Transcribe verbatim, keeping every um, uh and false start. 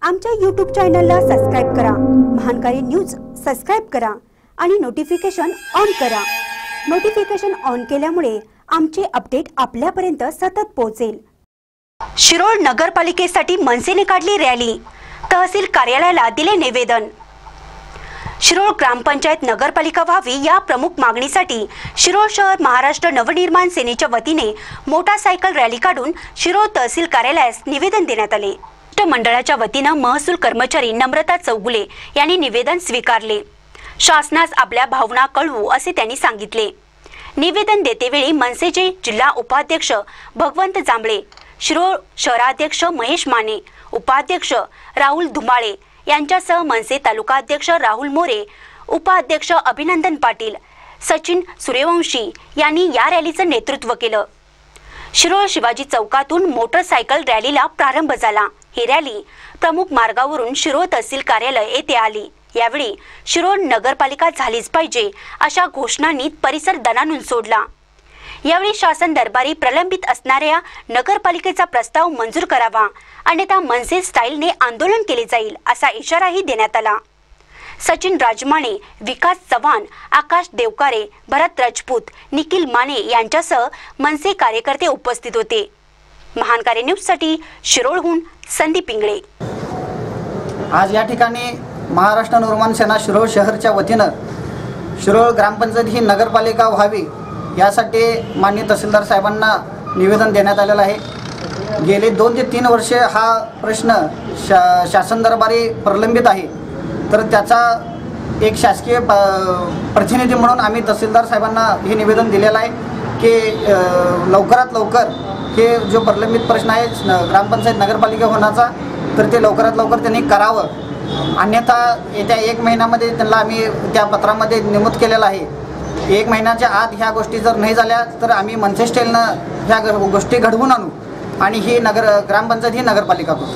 आमच्या यूट्यूब चॅनलला सबस्क्राइब करा, महानकारी न्यूज सबस्क्राइब करा आणि नोटिफिकेशन ऑन करा। नोटिफिकेशन ऑन केल्यामुळे आमचे अपडेट आपल्यापर्यंत सतत पोहोचेल। शिरोळ नगरपालिकेसाठी मनसेने काढली रॅली, तहसील कार्यालयाला दिले निवेदन। शिरोळ ग्रामपंचायत नगरपालिका व्हावी या प्रमुख मागणीसाठी शिरोळ शहर महाराष्ट्र नवनिर्माण सेनेच्या वतीने मोटारसायकल रॅली काढून शिरोळ तहसील कार्यालयास निवेदन देण्यात आले। मंडळाच्या वतीने महसूल कर्मचारी नम्रता चौगुले यांनी निवेदन स्वीकारले। शासनास आपल्या भावना कळवू असे त्यांनी सांगितले। निवेदन देतेवेळी मनसेचे जिल्हा उपाध्यक्ष भगवंत जांभळे, शिरोळ शहराध्यक्ष महेश माने, उपाध्यक्ष राहुल धुमाळे यांच्यासह मनसे तालुकाध्यक्ष राहुल मोरे, उपाध्यक्ष अभिनंदन पाटील, सचिन सूर्यवंशी यांनी या रॅलीचे नेतृत्व केलं। शिरोळ शिवाजी चौकातून मोटरसायकल रॅलीला प्रारंभ झाला। ही रॅली प्रमुख मार्गावरून शिरोळ तहसील कार्यालय येथे आली। यावेळी शिरोळ नगरपालिका झालीच पाहिजे अशा घोषणांनी परिसर दणाणून सोडला। यावेळी शासन दरबारी प्रलंबित असणाऱ्या नगरपालिकेचा प्रस्ताव मंजूर करावा, अन्यथा मनसे स्टाईलने आंदोलन केले जाईल असा इशाराही देण्यात आला। सचिन राजमाने, विकास चव्हाण, आकाश देवकारे, भरत राजपूत, निखिल माने यांच्यासह मनसे कार्यकर्ते उपस्थित होते। महानकारी न्यूज साठी शिरोळहून संदीप इंगळे। आज या ठिकाणी महाराष्ट्र नवनिर्माण सेना शिरोळ शहरच्या वतीनं शिरोळ ग्रामपंचायत ही नगरपालिका व्हावी यासाठी माननीय तहसीलदार साहेबांना निवेदन देण्यात आलेलं आहे। गेले दोन ते तीन वर्षे हा प्रश्न शा शासन दरबारी प्रलंबित आहे, तर त्याचा एक शासकीय प्रतिनिधी म्हणून आम्ही तहसीलदार साहेबांना हे निवेदन दिलेलं आहे की लवकरात लवकर हे जो प्रलंबित प्रश्न आहे ग्रामपंचायत नगरपालिका होण्याचा, तर ते लवकरात लवकर त्यांनी करावं, अन्यथा येत्या एक महिन्यामध्ये त्यांना आम्ही त्या पत्रामध्ये नमूद केलेलं आहे। एक महिन्याच्या आत ह्या गोष्टी जर नाही झाल्या तर आम्ही मनसे स्टाईलनं ह्या गोष्टी घडवून आणू आणि ही नगर ग्रामपंचायत ही नगरपालिका करू।